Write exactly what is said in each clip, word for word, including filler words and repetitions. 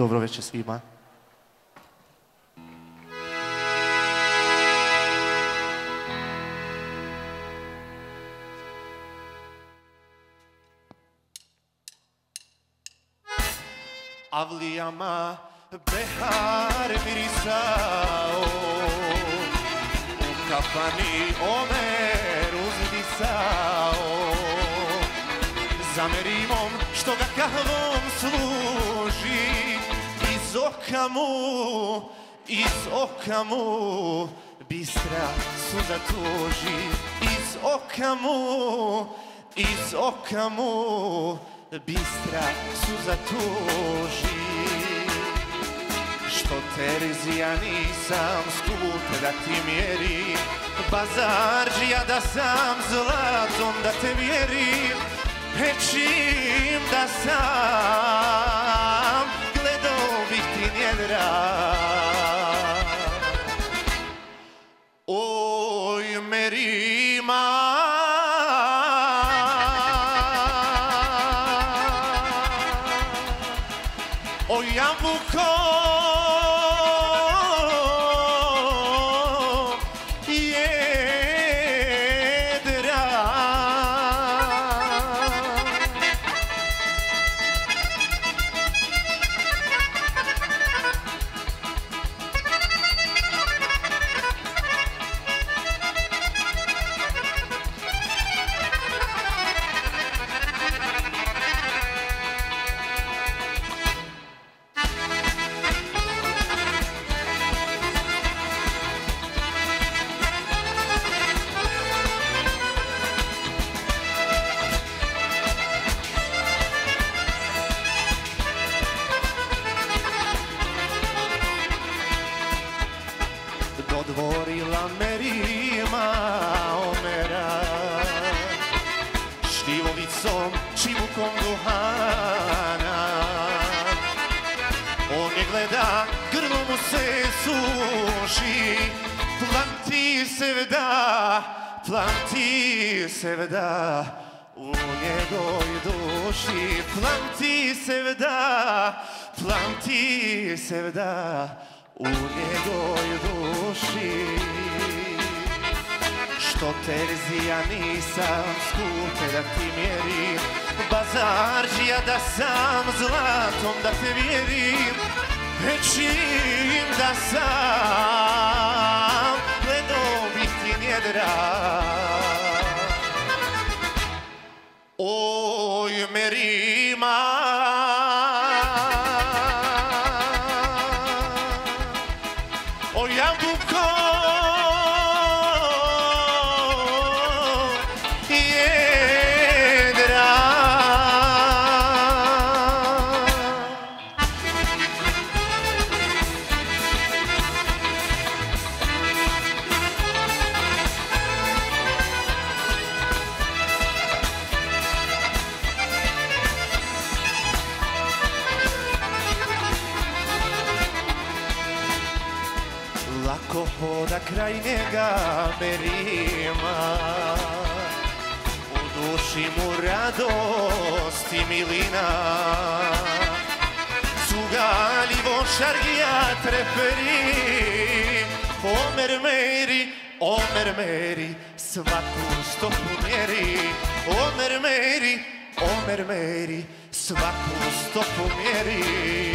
Dobro večer svima. Avlijama behar mirisao, u kafani Omer uzdisao, za merimom što ga kahvom služi, iz oka mu, iz oka mu bistra suza tuži, iz oka mu, iz oka mu bistra suza tuži. Što terzija nisam skup da ti mjerim, bazarđija da sam zlatom da te vjerim, e čim da sam gledao bih ti njedra. Oj Merima, oj jabuko, dodvorila Merima Omera, štivovicom, čibukom duhana. On je gleda, grlo mu se suši, planti se vda, planti se vda u njegovoj duši, planti se vda, planti se vda u njegovoj duši. Što terzija nisam skupe da ti mjerim, bazarđija da sam zlatom da te vjerim, e čim da sam gledao bih ti njedra. Oj Merima, o jabuko, jedra. Lako hoda kraj njega Merima, u duši mu radost i milina, cugaljivo šargija treperi, Omer Meri, Omer Meri, svaku stopu mjeri, Omer Meri, Omer Meri, svaku stopu mjeri.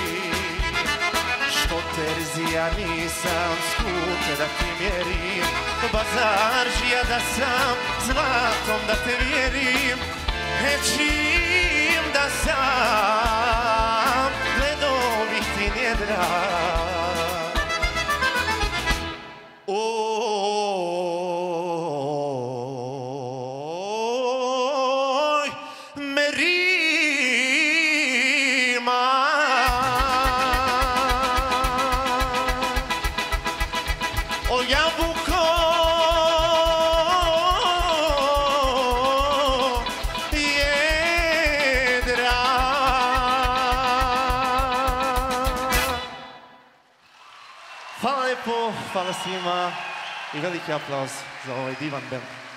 Što terzija nisam skupe da ti mjerim, bazarđija da sam zlatom da te vjerim, e čim da sam gledao bih ti njedra. Oj Merima, o jabuko, jedra. Hvala lijepo, hvala svima i veliki aplauz za ovaj divan bend.